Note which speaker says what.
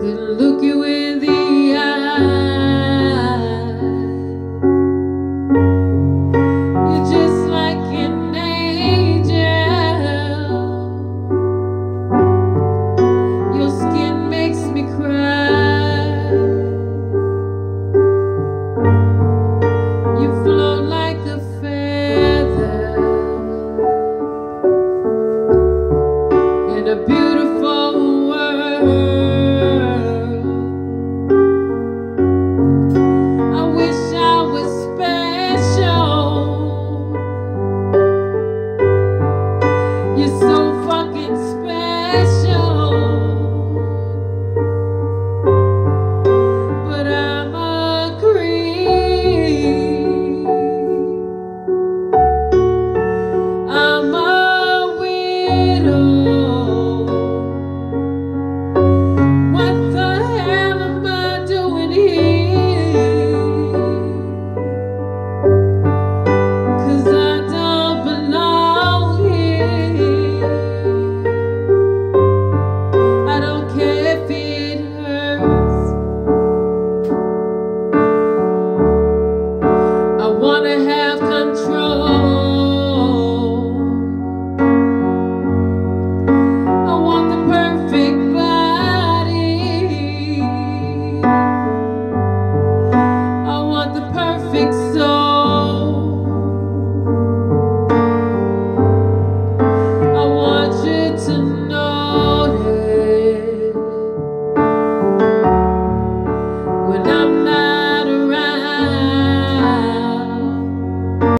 Speaker 1: look you in the eye. You're just like an angel. Your skin makes me cry. You float like a feather in a beautiful world. I wish I was special. You're so fucking special. But I'm a creep. I'm a widow. What the hell am I doing here? 'Cause I don't belong here. I don't care if it hurts. I wanna have control. I want the perfect body. I want the perfect soul. I want you to notice when I'm not